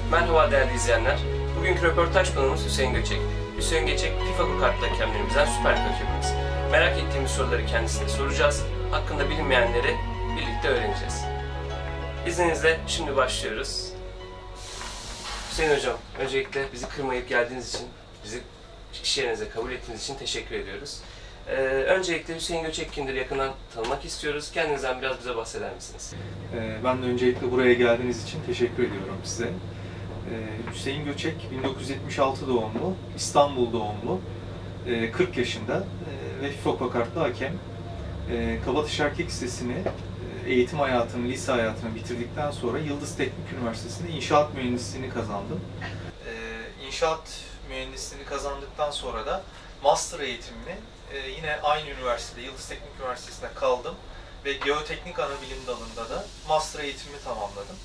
Merhaba değerli izleyenler. Bugünkü röportaj konuğumuz Hüseyin Göçek. Hüseyin Göçek, FIFA Go-Kart'ta hakemlerimizden Süper Lig hakemimiz. Merak ettiğimiz soruları kendisine soracağız. Hakkında bilinmeyenleri birlikte öğreneceğiz. İzninizle şimdi başlıyoruz. Hüseyin Hocam, öncelikle bizi kırmayıp geldiğiniz için, bizi iş yerinize kabul ettiğiniz için teşekkür ediyoruz. Öncelikle Hüseyin Göçek kimdir yakından tanımak istiyoruz. Kendinizden biraz bize bahseder misiniz? Ben de öncelikle buraya geldiğiniz için teşekkür ediyorum size. Hüseyin Göçek 1976 doğumlu, İstanbul doğumlu, 40 yaşında ve FIFA Go-Kart'ta hakem. Kabataş Erkek Lisesi'ni, eğitim hayatını, lise hayatını bitirdikten sonra Yıldız Teknik Üniversitesi'nde inşaat mühendisliğini kazandım. İnşaat mühendisliğini kazandıktan sonra da master eğitimini yine aynı üniversitede, Yıldız Teknik Üniversitesi'nde kaldım ve Geoteknik Anabilim dalında da master eğitimimi tamamladım.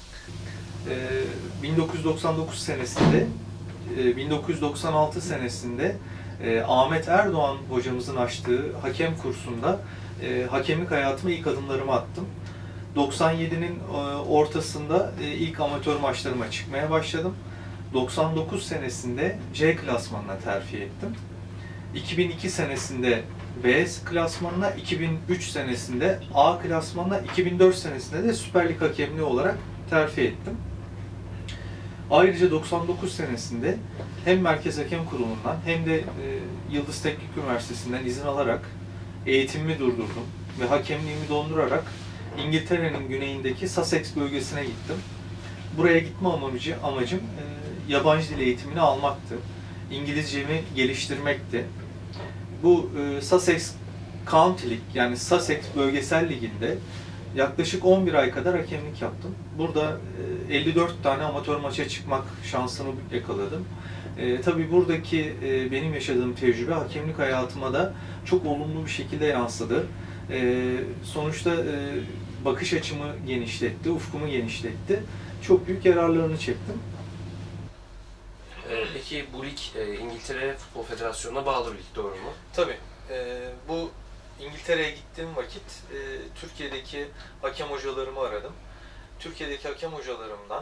1999 senesinde, 1996 senesinde Ahmet Erdoğan hocamızın açtığı hakem kursunda hakemlik hayatıma ilk adımlarımı attım. 97'nin ortasında ilk amatör maçlarıma çıkmaya başladım. 99 senesinde C klasmanına terfi ettim. 2002 senesinde B klasmanına, 2003 senesinde A klasmanına, 2004 senesinde de Süper Lig hakemliği olarak terfi ettim. Ayrıca 99 senesinde hem Merkez Hakem Kurulu'ndan hem de Yıldız Teknik Üniversitesi'nden izin alarak eğitimimi durdurdum ve hakemliğimi dondurarak İngiltere'nin güneyindeki Sussex bölgesine gittim. Buraya gitme amacım yabancı dil eğitimini almaktı. İngilizcemi geliştirmekti. Bu Sussex County Lig, yani Sussex Bölgesel Ligi'nde yaklaşık 11 ay kadar hakemlik yaptım. Burada 54 tane amatör maça çıkmak şansını yakaladım. Tabii buradaki benim yaşadığım tecrübe hakemlik hayatıma da çok olumlu bir şekilde yansıdı. Sonuçta bakış açımı genişletti, ufkumu genişletti. Çok büyük yararlarını çektim. Peki bu lig İngiltere Futbol Federasyonu'na bağlı bir lig, doğru mu? Tabii. Bu İngiltere'ye gittiğim vakit Türkiye'deki hakem hocalarımı aradım. Türkiye'deki hakem hocalarımdan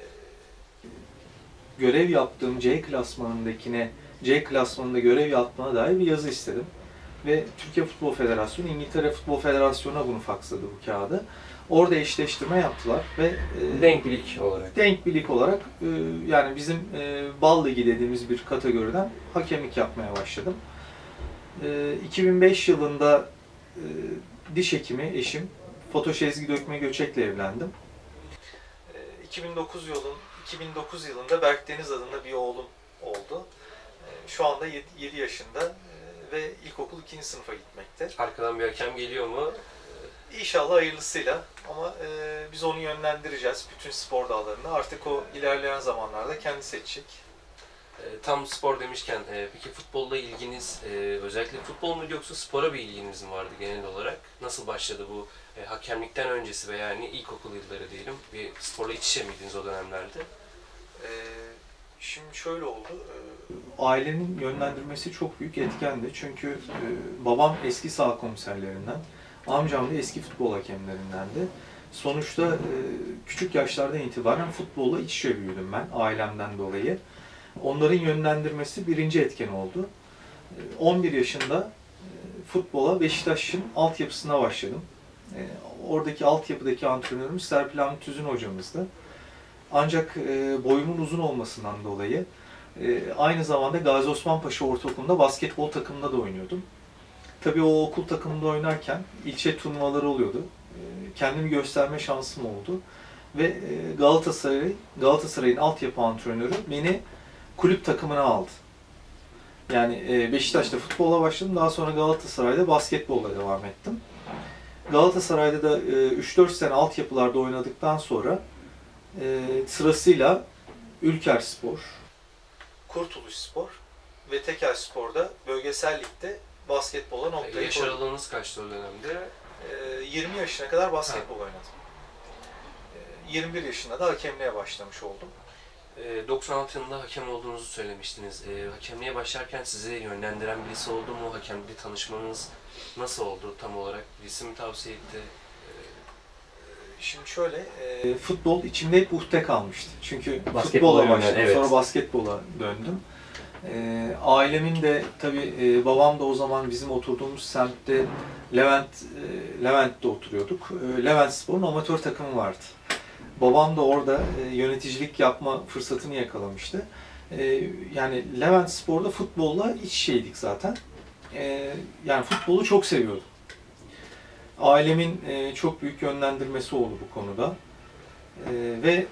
görev yaptığım C klasmanında görev yapmana dair bir yazı istedim. Ve Türkiye Futbol Federasyonu, İngiltere Futbol Federasyonu'na bunu faksladı bu kağıdı. Orada eşleştirme yaptılar ve denk bir lig olarak. Denk bir lig olarak yani bizim Bal Ligi dediğimiz bir kategoriden hakemlik yapmaya başladım. 2005 yılında diş hekimi eşim Fatoş Ezgi Dökme Göçek'le evlendim. 2009 yılında Berk Deniz adında bir oğlum oldu. Şu anda 7 yaşında ve ilkokul 2. sınıfa gitmekte. Arkadan bir hakem geliyor mu? İnşallah hayırlısıyla, ama biz onu yönlendireceğiz bütün spor dallarını. Artık o ilerleyen zamanlarda kendi seçecek. Tam spor demişken, peki futbolla ilginiz, özellikle futbol mu yoksa spora bir ilginiz mi vardı genel olarak? Nasıl başladı bu hakemlikten öncesi veya yani ilkokul yılları diyelim, bir sporla iç içe miydiniz o dönemlerde? Şimdi şöyle oldu, ailenin yönlendirmesi çok büyük etkendi. Çünkü babam eski saha komiserlerinden, amcam da eski futbol hakemlerindendi. Sonuçta küçük yaşlardan itibaren futbolla iç içe büyüdüm ben ailemden dolayı. Onların yönlendirmesi birinci etken oldu. 11 yaşında futbola Beşiktaş'ın altyapısına başladım. Oradaki altyapıdaki antrenörümüz Serpil Hamit Tüzün hocamızdı. Ancak boyumun uzun olmasından dolayı aynı zamanda Gazi Osman Paşa Ortaokulu'nda basketbol takımında da oynuyordum. Tabii o okul takımında oynarken ilçe turnuvaları oluyordu. Kendimi gösterme şansım oldu. Ve Galatasaray'ın altyapı antrenörü beni kulüp takımına aldı. Yani Beşiktaş'ta futbola başladım. Daha sonra Galatasaray'da basketbolla devam ettim. Galatasaray'da da 3-4 sene altyapılarda oynadıktan sonra sırasıyla Ülkerspor, Kurtuluşspor ve Tekelspor'da bölgesel ligde basketbola noktayı koydum. Yaş aralığınız kaçtı o dönemde? 20 yaşına kadar basketbol oynadım. 21 yaşında da hakemliğe başlamış oldum. 96 yılında hakem olduğunuzu söylemiştiniz. Hakemliğe başlarken sizi yönlendiren birisi oldu mu? Hakemle tanışmanız nasıl oldu tam olarak? Birisi mi tavsiye etti? Şimdi şöyle, futbol içimde hep ukde kalmıştı. Çünkü Basketbola futbola başladım, evet. sonra basketbola döndüm. Ailemin de tabii babam da o zaman bizim oturduğumuz semtte Levent'te oturuyorduk. Leventspor'un amatör takımı vardı. Babam da orada yöneticilik yapma fırsatını yakalamıştı. Yani Leventspor'da futbolla iç şeydik zaten. Yani futbolu çok seviyordum. Ailemin çok büyük yönlendirmesi oldu bu konuda. Ve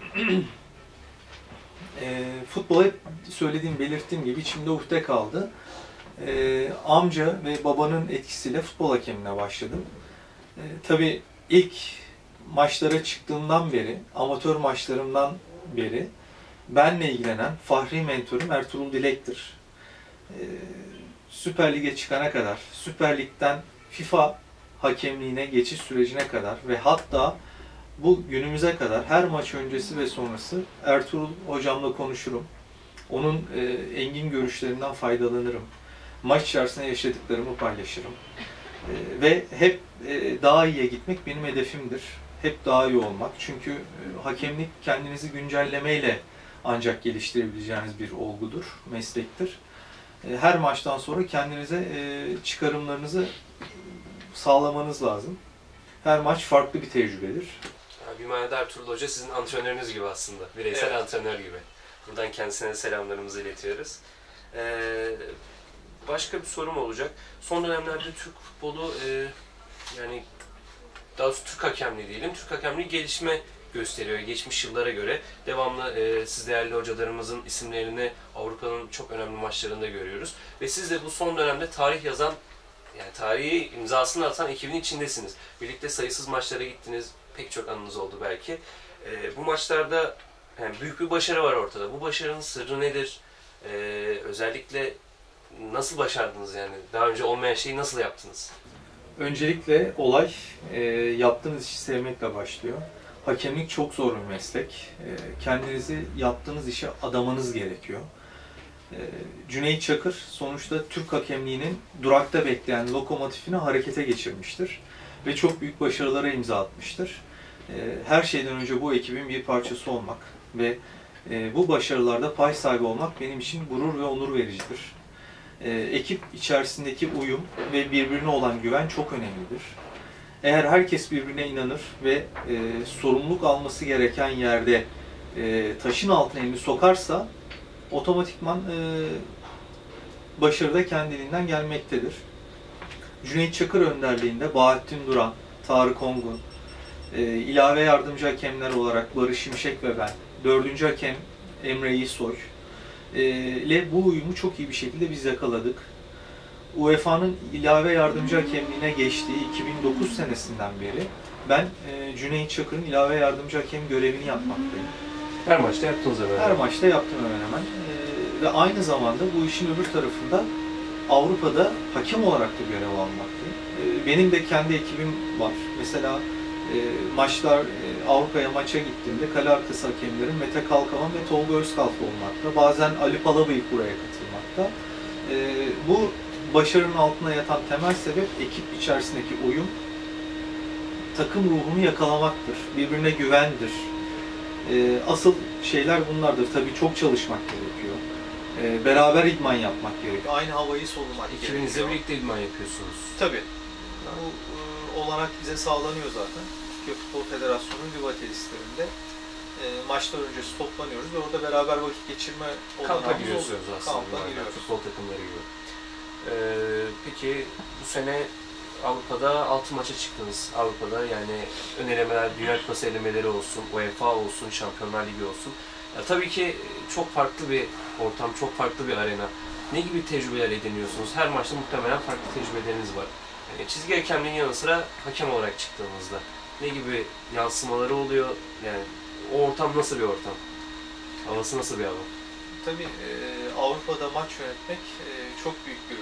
futbol hep belirttiğim gibi içimde ukde kaldı. Amca ve babanın etkisiyle futbol hakemine başladım. Tabii ilk maçlara çıktığımdan beri, amatör maçlarımdan beri benle ilgilenen fahri mentörüm Ertuğrul Dilek'tir. Süper Lig'e çıkana kadar, Süper Lig'den FIFA hakemliğine geçiş sürecine kadar ve hatta bu günümüze kadar her maç öncesi ve sonrası Ertuğrul hocamla konuşurum. Onun engin görüşlerinden faydalanırım. Maç içerisinde yaşadıklarımı paylaşırım. Ve hep daha iyiye gitmek benim hedefimdir. Hep daha iyi olmak. Çünkü hakemlik kendinizi güncellemeyle ancak geliştirebileceğiniz bir olgudur, meslektir. Her maçtan sonra kendinize çıkarımlarınızı sağlamanız lazım. Her maç farklı bir tecrübedir. Bir manada Ertuğrul Hoca sizin antrenörünüz gibi aslında. Bireysel evet. Antrenör gibi. Buradan kendisine selamlarımızı iletiyoruz. Başka bir sorum olacak. Son dönemlerde Türk futbolu yani daha doğrusu Türk hakemliği diyelim. Türk hakemliği gelişme gösteriyor geçmiş yıllara göre. Devamlı siz değerli hocalarımızın isimlerini Avrupa'nın çok önemli maçlarında görüyoruz. Ve siz de bu son dönemde tarih yazan, yani tarihi imzasını atan ekibin içindesiniz. Birlikte sayısız maçlara gittiniz. Pek çok anınız oldu belki. Bu maçlarda yani büyük bir başarı var ortada. Bu başarının sırrı nedir? Özellikle nasıl başardınız yani? Daha önce olmayan şeyi nasıl yaptınız? Öncelikle olay yaptığınız işi sevmekle başlıyor. Hakemlik çok zor bir meslek. Kendinizi yaptığınız işe adamanız gerekiyor. Cüneyt Çakır sonuçta Türk hakemliğinin durakta bekleyen lokomotifini harekete geçirmiştir. Ve çok büyük başarılara imza atmıştır. Her şeyden önce bu ekibin bir parçası olmak ve bu başarılarda pay sahibi olmak benim için gurur ve onur vericidir. Ekip içerisindeki uyum ve birbirine olan güven çok önemlidir. Eğer herkes birbirine inanır ve sorumluluk alması gereken yerde taşın altına elini sokarsa otomatikman başarı da kendiliğinden gelmektedir. Cüneyt Çakır önderliğinde Bahattin Duran, Tarık Ongun, ilave yardımcı hakemler olarak Barış Şimşek ve ben, 4. hakem Emre İsoy ile bu uyumu çok iyi bir şekilde biz yakaladık. UEFA'nın ilave yardımcı hakemliğine geçtiği 2009 senesinden beri ben Cüneyt Çakır'ın ilave yardımcı hakem görevini yapmaktayım. Her maçta yaptınız hemen. Her maçta yaptım hemen. Ve aynı zamanda bu işin öbür tarafında Avrupa'da hakem olarak da görev almaktayım. Benim de kendi ekibim var. Mesela maçlar, Avrupa'ya maça gittiğimde kale arkası hakemlerim Mete Kalkavan ve Tolga Özkalp olmakta. Bazen Ali Palabıyık buraya katılmakta. Bu başarının altına yatan temel sebep ekip içerisindeki uyum, takım ruhunu yakalamaktır. Birbirine güvendir. Asıl şeyler bunlardır. Tabii çok çalışmak gerekiyor. Beraber idman yapmak gerekiyor. Aynı havayı solumak gerekiyor. İkibinizle birlikte idman yapıyorsunuz. Tabii. Bu olanak bize sağlanıyor zaten. Türkiye Futbol Federasyonu'nun Viva tesislerinde maçlar öncesi toplanıyoruz ve orada beraber vakit geçirme kampa giriyorsunuz aslında. Kampa giriyoruz. Futbol takımları gibi. Peki bu sene Avrupa'da 6 maça çıktınız. Avrupa'da yani ön elemeler, Dünya Kupası elemeleri olsun, UEFA olsun, Şampiyonlar Ligi olsun. Ya, tabii ki çok farklı bir ortam, çok farklı bir arena. Ne gibi tecrübeler ediniyorsunuz? Her maçta muhtemelen farklı tecrübeleriniz var. Yani çizgi hakemliğin yanı sıra hakem olarak çıktığınızda ne gibi yansımaları oluyor? Yani o ortam nasıl bir ortam? Havası nasıl bir hava? Tabii Avrupa'da maç yönetmek çok büyük bir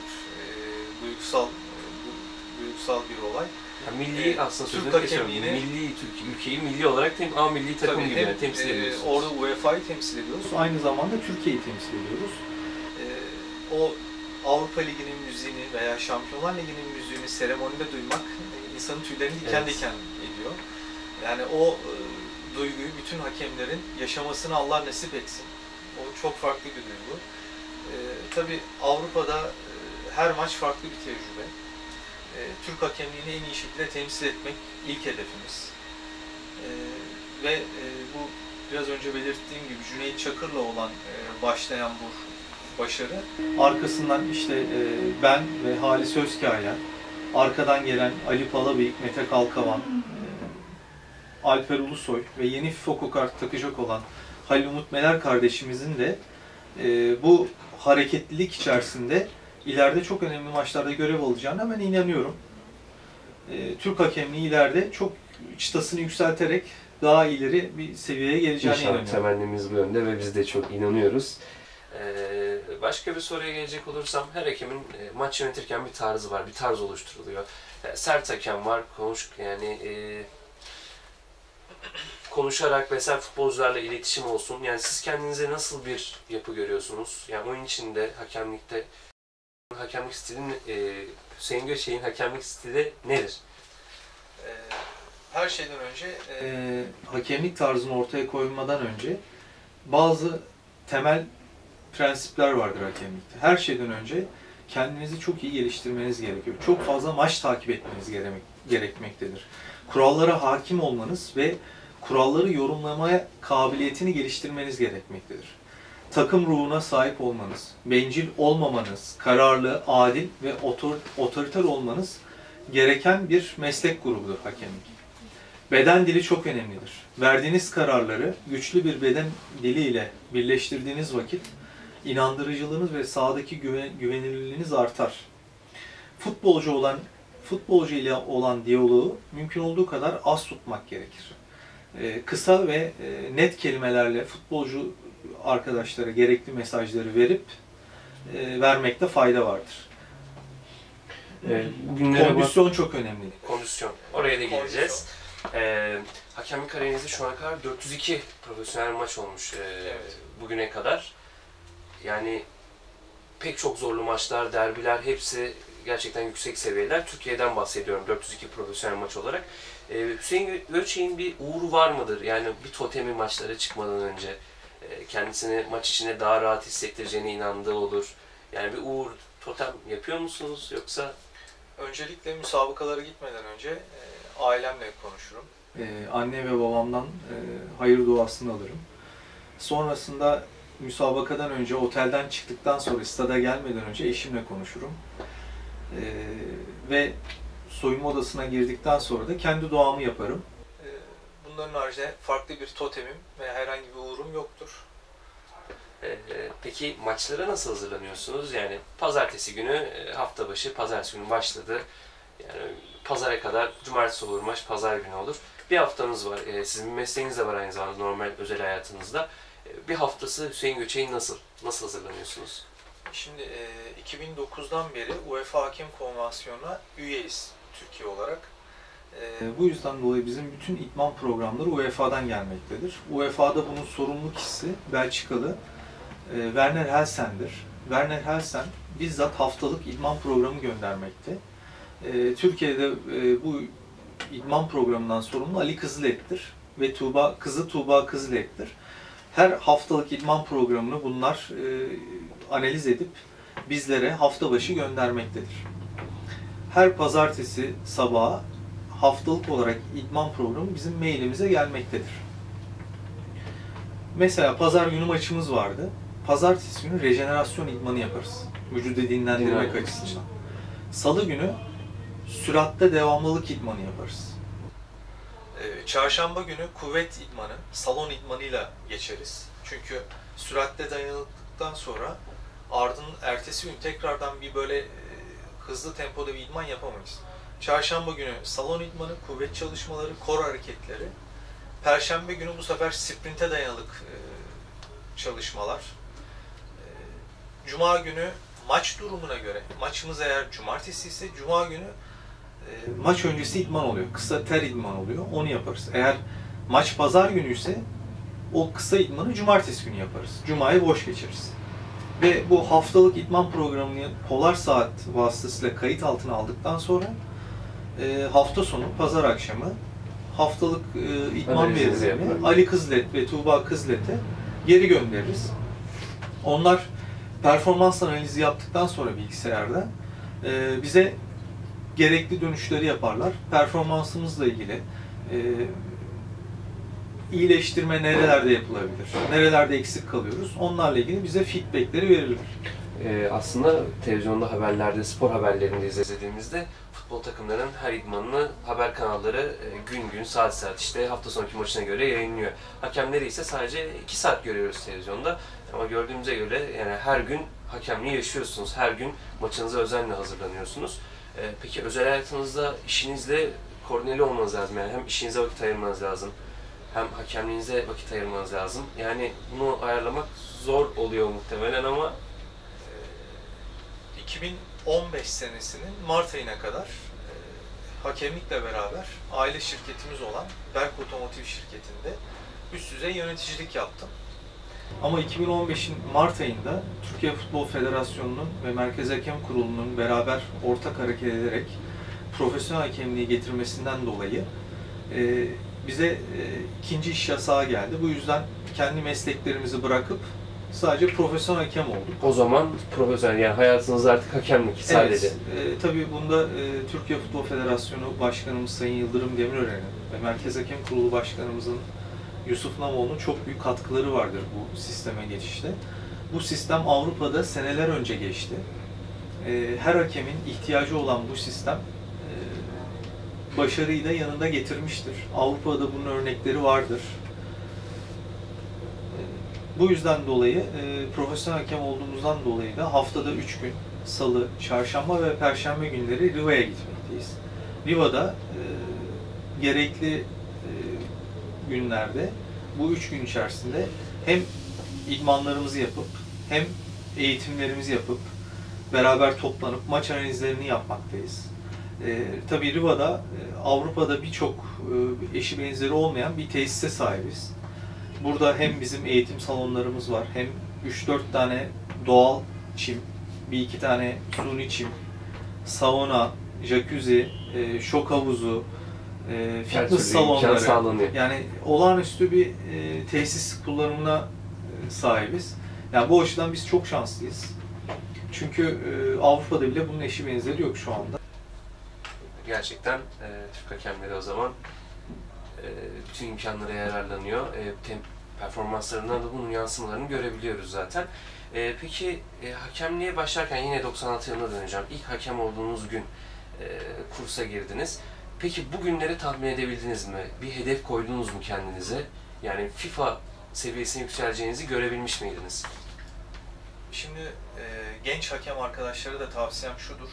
duygusal bir olay. Yani milli aslında sözünü geçiyorum. Milli Türkiye, ülkeyi milli olarak milli takım gibi yani, temsil ediyorsunuz. Orada UEFA'yı temsil ediyoruz. Aynı zamanda Türkiye'yi temsil ediyoruz. O Avrupa Ligi'nin müziğini veya Şampiyonlar Ligi'nin müziğini seremonide duymak insanın tüylerini diken diken ediyor. Yani o duyguyu bütün hakemlerin yaşamasını Allah nasip etsin. O çok farklı bir duygu. Tabii Avrupa'da her maç farklı bir tecrübe. Türk hakemliğini en iyi şekilde temsil etmek ilk hedefimiz. Ve bu biraz önce belirttiğim gibi Cüneyt Çakır'la olan başlayan bu başarı. Arkasından işte ben ve Halis Özkaya, arkadan gelen Ali Palabıyık, Mete Kalkavan, Alper Ulusoy ve yeni FIFA kart takacak olan Halil Umut Meler kardeşimizin de bu hareketlilik içerisinde ileride çok önemli maçlarda görev alacağına ben inanıyorum. Türk hakemliği ileride çok çıtasını yükselterek daha ileri bir seviyeye geleceğine inanıyorum. İnşallah temennimiz bu yönde ve biz de çok inanıyoruz. Başka bir soruya gelecek olursam, her hakemin maç yönetirken bir tarzı var, bir tarz oluşturuluyor. Sert hakem var, konuşarak vesaire futbolcularla iletişim olsun. Yani siz kendinize nasıl bir yapı görüyorsunuz? Yani oyun içinde, hakemlik stilinin, Hüseyin Göçek'in hakemlik stili nedir? Her şeyden önce hakemlik tarzını ortaya koymadan önce bazı temel prensipler vardır hakemlikte. Her şeyden önce kendinizi çok iyi geliştirmeniz gerekiyor. Çok fazla maç takip etmeniz gerekmektedir. Kurallara hakim olmanız ve kuralları yorumlamaya kabiliyetini geliştirmeniz gerekmektedir. Takım ruhuna sahip olmanız, bencil olmamanız, kararlı, adil ve otoriter olmanız gereken bir meslek grubudur hakemlik. Beden dili çok önemlidir. Verdiğiniz kararları güçlü bir beden diliyle birleştirdiğiniz vakit inandırıcılığınız ve sahadaki güvenilirliğiniz artar. Futbolcu ile olan diyaloğu mümkün olduğu kadar az tutmak gerekir. Kısa ve net kelimelerle futbolcu arkadaşlara gerekli mesajları vermekte fayda vardır. Kondisyon çok önemli. Kondisyon. Oraya da geleceğiz. Hakemlik kariyerinizde şu ana kadar 402 profesyonel maç olmuş Evet. bugüne kadar. Yani pek çok zorlu maçlar, derbiler hepsi gerçekten yüksek seviyeler. Türkiye'den bahsediyorum 402 profesyonel maç olarak. Hüseyin Göçek'in bir uğru var mıdır? Yani bir totemi maçlara çıkmadan önce kendisini maç içinde daha rahat hissettireceğine inandığı olur. Yani bir uğur, totem yapıyor musunuz yoksa? Öncelikle müsabakalara gitmeden önce ailemle konuşurum. Anne ve babamdan hayır duasını alırım. Sonrasında müsabakadan önce, otelden çıktıktan sonra, stada gelmeden önce eşimle konuşurum. Ve soyunma odasına girdikten sonra da kendi duamı yaparım. Bunların haricinde farklı bir totemim ve herhangi bir uğurum yoktur. Peki maçlara nasıl hazırlanıyorsunuz? Yani pazartesi günü, hafta başı, pazartesi günü başladı. Yani pazara kadar, cumartesi olur maç, pazar günü olur. Bir haftanız var. Sizin bir mesleğiniz de var aynı zamanda normal özel hayatınızda. Bir haftası Hüseyin Göçek'in nasıl hazırlanıyorsunuz? Şimdi 2009'dan beri UEFA Hakem Konvansiyonu'na üyeyiz Türkiye olarak. Bu yüzden dolayı bizim bütün idman programları UEFA'dan gelmektedir. UEFA'da bunun sorumlu kişisi Belçikalı Werner Helsen'dir. Werner Helsen bizzat haftalık idman programı göndermekte. Türkiye'de bu idman programından sorumlu Ali Kızılet'tir ve kızı Tuğba Kızılet'tir. Her haftalık idman programını bunlar analiz edip bizlere hafta başı göndermektedir. Her pazartesi sabahı haftalık olarak idman programı bizim mailimize gelmektedir. Mesela pazar günü maçımız vardı. Pazartesi günü rejenerasyon idmanı yaparız. Vücudu dinlendirmek açısından. Salı günü süratte devamlılık idmanı yaparız. Çarşamba günü kuvvet idmanı, salon idmanıyla geçeriz. Çünkü süratte dayanıklıktan sonra ardından ertesi gün tekrardan bir böyle hızlı tempoda bir idman yapamayız. Çarşamba günü salon idmanı, kuvvet çalışmaları, kor hareketleri. Perşembe günü bu sefer sprinte dayanıklık çalışmalar. Cuma günü maç durumuna göre, maçımız eğer cumartesi ise cuma günü maç öncesi idman oluyor. Kısa ter idman oluyor. Onu yaparız. Eğer maç pazar günü ise o kısa idmanı cumartesi günü yaparız. Cuma'yı boş geçiririz. Ve bu haftalık idman programını Polar Saat vasıtasıyla kayıt altına aldıktan sonra hafta sonu, pazar akşamı haftalık idman Analizinizi verilerini yapın. Ali Kızlet ve Tuğba Kızlet'e geri göndeririz. Onlar performans analizi yaptıktan sonra bilgisayarda bize gerekli dönüşleri yaparlar. Performansımızla ilgili iyileştirme nerelerde yapılabilir, nerelerde eksik kalıyoruz, onlarla ilgili bize feedbackleri verirler. Aslında televizyonda haberlerde, spor haberlerinde izlediğimizde futbol takımlarının her idmanını haber kanalları gün gün, saat saat işte hafta sonraki maçına göre yayınlıyor. Hakemleri ise sadece 2 saat görüyoruz televizyonda. Ama gördüğümüze göre yani her gün hakemliği yaşıyorsunuz, her gün maçınıza özenle hazırlanıyorsunuz. Peki özel hayatınızda işinizle koordineli olmanız lazım. Yani hem işinize vakit ayırmanız lazım, hem hakemliğinize vakit ayırmanız lazım. Yani bunu ayarlamak zor oluyor muhtemelen ama 2015 senesinin Mart ayına kadar hakemlikle beraber aile şirketimiz olan Berk Otomotiv şirketinde üst düzey yöneticilik yaptım. Ama 2015'in Mart ayında Türkiye Futbol Federasyonu'nun ve Merkez Hakem Kurulu'nun beraber ortak hareket ederek profesyonel hakemliği getirmesinden dolayı bize ikinci iş yasağı geldi. Bu yüzden kendi mesleklerimizi bırakıp sadece profesyonel hakem olduk. o zaman profesyonel, yani hayatınız artık hakemlik sadece. Evet, tabii bunda Türkiye Futbol Federasyonu Başkanımız Sayın Yıldırım Demirören'in ve Merkez Hakem Kurulu Başkanımızın Yusuf Namoğlu'nun çok büyük katkıları vardır bu sisteme geçişte. Bu sistem Avrupa'da seneler önce geçti. Her hakemin ihtiyacı olan bu sistem başarıyı da yanında getirmiştir. Avrupa'da bunun örnekleri vardır. Bu yüzden dolayı profesyonel hakem olduğumuzdan dolayı da haftada 3 gün, Salı, Çarşamba ve Perşembe günleri Riva'ya gitmekteyiz. Riva'da gerekli günlerde bu 3 gün içerisinde hem idmanlarımızı yapıp hem eğitimlerimizi yapıp beraber toplanıp maç analizlerini yapmaktayız. Tabii Riva'da Avrupa'da birçok eşi benzeri olmayan bir tesise sahibiz. Burada hem bizim eğitim salonlarımız var, hem 3-4 tane doğal çim, 1-2 tane suni çim, sauna, jacuzzi, şok havuzu, fitness salonları, yani olağanüstü bir tesis kullanımına sahibiz. Yani bu açıdan biz çok şanslıyız. Çünkü Avrupa'da bile bunun eşi benzeri yok şu anda. Gerçekten Türk hakemleri o zaman bütün imkanlara yararlanıyor. Performanslarından da bunun yansımalarını görebiliyoruz zaten. Peki hakemliğe başlarken yine 96 yılına döneceğim. İlk hakem olduğunuz gün kursa girdiniz. Peki bu günleri tahmin edebildiniz mi? Bir hedef koydunuz mu kendinize? Yani FIFA seviyesine yükseleceğinizi görebilmiş miydiniz? Şimdi genç hakem arkadaşlara da tavsiyem şudur.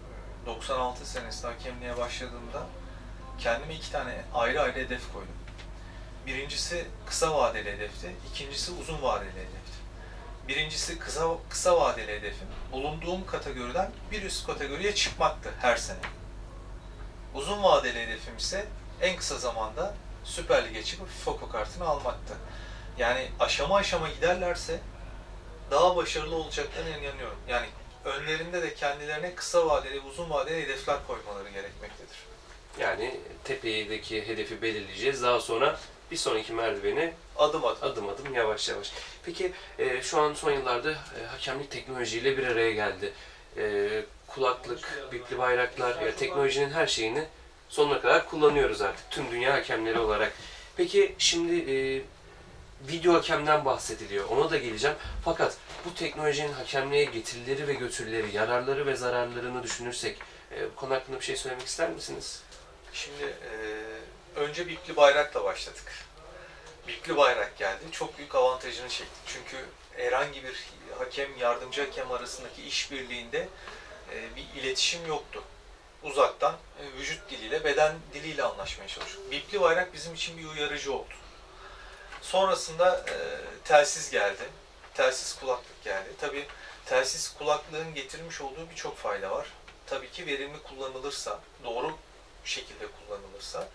96 senesinde hakemliğe başladığımda kendime 2 tane ayrı ayrı hedef koydum. Birincisi kısa vadeli hedefti, ikincisi uzun vadeli hedefti. Birincisi kısa vadeli hedefim, bulunduğum kategoriden bir üst kategoriye çıkmaktı her sene. Uzun vadeli hedefim ise en kısa zamanda Süper Lig'e çıkıp FIFA kartını almaktı. Yani aşama aşama giderlerse daha başarılı olacaklarına inanıyorum. Yani önlerinde de kendilerine kısa vadeli, uzun vadeli hedefler koymaları gerekmektedir. Yani tepedeki hedefi belirleyeceğiz. Daha sonra bir sonraki merdiveni adım yavaş yavaş. Peki şu an son yıllarda hakemlik teknolojiyle bir araya geldi. Kulaklık, bipli bayraklar, teknolojinin her şeyini sonuna kadar kullanıyoruz artık tüm dünya hakemleri olarak. Peki şimdi video hakemden bahsediliyor. Ona da geleceğim. Fakat bu teknolojinin hakemliğe getirileri ve götürüleri, yararları ve zararlarını düşünürsek bu konu hakkında bir şey söylemek ister misiniz? Şimdi önce bipli bayrakla başladık. Bipli bayrak geldi. Çok büyük avantajını çektik. Çünkü herhangi bir hakem, yardımcı hakem arasındaki işbirliğinde bir iletişim yoktu. Uzaktan vücut diliyle, beden diliyle anlaşmaya çalıştık. Bipli bayrak bizim için bir uyarıcı oldu. Sonrasında telsiz geldi. Telsiz kulaklık geldi. Tabii telsiz kulaklığın getirmiş olduğu birçok fayda var. Tabii ki verimli kullanılırsa, doğru şekilde kullanılırsa,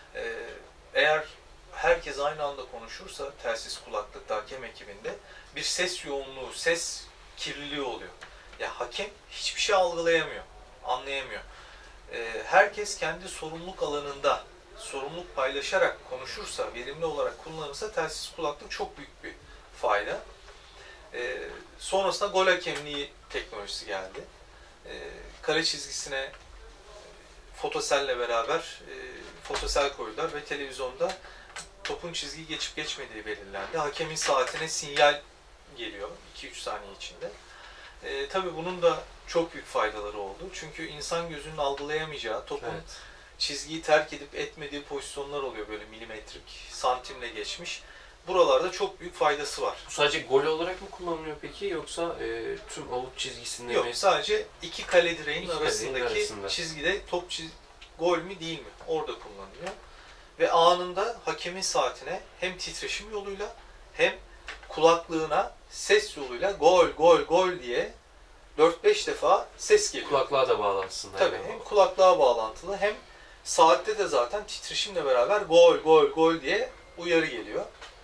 eğer herkes aynı anda konuşursa telsiz kulaklıkta hakem ekibinde bir ses yoğunluğu, ses kirliliği oluyor. Ya hakem hiçbir şey algılayamıyor, anlayamıyor. Herkes kendi sorumluluk alanında sorumluluk paylaşarak konuşursa, verimli olarak kullanırsa telsiz kulaklık çok büyük bir fayda. Sonrasında gol hakemliği teknolojisi geldi. Kale çizgisine fotoselle beraber fotosel koydular ve televizyonda topun çizgi geçip geçmediği belirlendi. Hakemin saatine sinyal geliyor 2-3 saniye içinde. Tabii bunun da çok büyük faydaları oldu. Çünkü insan gözünün algılayamayacağı, topun çizgiyi terk edip etmediği pozisyonlar oluyor, böyle milimetrik, santimle geçmiş. Buralarda çok büyük faydası var. Bu sadece gol olarak mı kullanılıyor peki, yoksa tüm avuç çizgisinde Yok, mi? sadece iki kale direğin İki arasındaki arasında. çizgide gol mü değil mi? Orada kullanılıyor. Ve anında hakemin saatine hem titreşim yoluyla hem kulaklığına ses yoluyla gol, gol, gol diye 4-5 defa ses geliyor. Kulaklığa da bağlı aslında. Tabii, yani. hem kulaklığa bağlantılı hem saatte de zaten titreşimle beraber gol, gol, gol diye uyarı geliyor.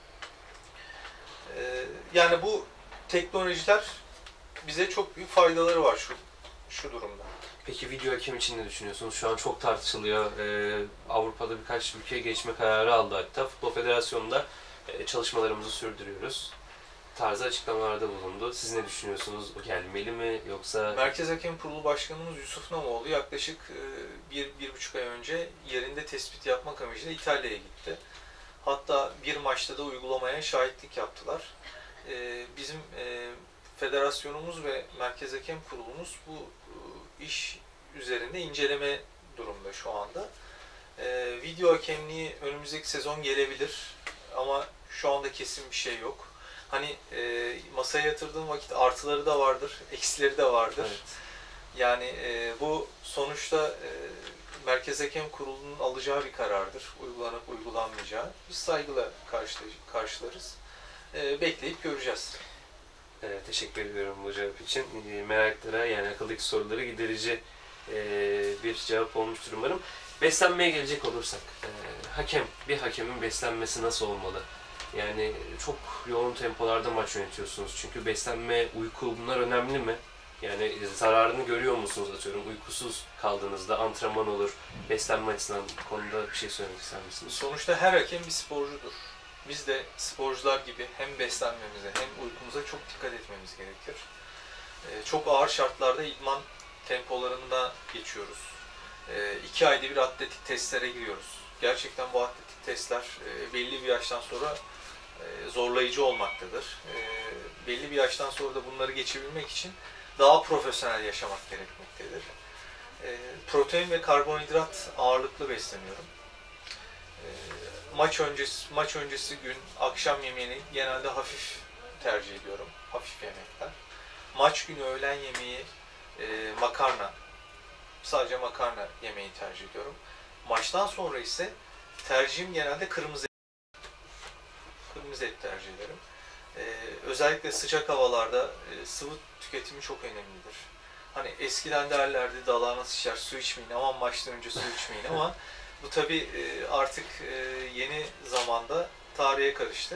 Yani bu teknolojiler bize çok büyük faydaları var şu durumda. Peki video hakem için ne düşünüyorsunuz? Şu an çok tartışılıyor. Avrupa'da birkaç ülke geçme kararı aldı hatta. Futbol Federasyonu'nda çalışmalarımızı sürdürüyoruz tarzı açıklamalarda bulundu. Siz ne düşünüyorsunuz? O gelmeli mi, yoksa? Merkez Hakem Kurulu Başkanımız Yusuf Namoğlu yaklaşık 1-1,5 ay önce yerinde tespit yapmak amacıyla İtalya'ya gitti. Hatta bir maçta da uygulamaya şahitlik yaptılar. Bizim federasyonumuz ve Merkez Hakem Kurulumuz bu iş üzerinde inceleme durumda şu anda. Video hakemliği önümüzdeki sezon gelebilir ama şu anda kesin bir şey yok. Hani masaya yatırdığın vakit artıları da vardır, eksileri de vardır. Evet. Yani bu sonuçta Merkez Hakem Kurulu'nun alacağı bir karardır. Uygulanıp uygulanmayacağı. Biz saygıyla karşılarız. Bekleyip göreceğiz. Teşekkür ediyorum bu cevap için. Meraklara, yani akıldaki soruları giderici bir cevap olmuştur umarım. Beslenmeye gelecek olursak, bir hakemin beslenmesi nasıl olmalı? Yani çok yoğun tempolarda maç yönetiyorsunuz. Çünkü beslenme, uyku, bunlar önemli mi? Yani zararını görüyor musunuz, atıyorum uykusuz kaldığınızda? Antrenman olur, beslenme açısından konuda bir şey söylemek ister misiniz? Sonuçta her hakem bir sporcudur. Biz de sporcular gibi hem beslenmemize hem uykumuza çok dikkat etmemiz gerekir. Çok ağır şartlarda idman tempolarında geçiyoruz. 2 ayda bir atletik testlere giriyoruz. Gerçekten bu atletik testler belli bir yaştan sonra zorlayıcı olmaktadır. Belli bir yaştan sonra da bunları geçebilmek için daha profesyonel yaşamak gerekmektedir. Protein ve karbonhidrat ağırlıklı besleniyorum. Maç öncesi gün akşam yemeğini genelde hafif tercih ediyorum. Hafif yemekler. Maç günü öğlen yemeği makarna. Sadece makarna yemeği tercih ediyorum. Maçtan sonra ise tercihim genelde kırmızı et tercih ederim. Özellikle sıcak havalarda sıvı tüketimi çok önemlidir. Hani eskiden derlerdi dalağına sıçrar, su içmeyin, aman maçtan önce su içmeyin ama bu tabii artık yeni zamanda tarihe karıştı.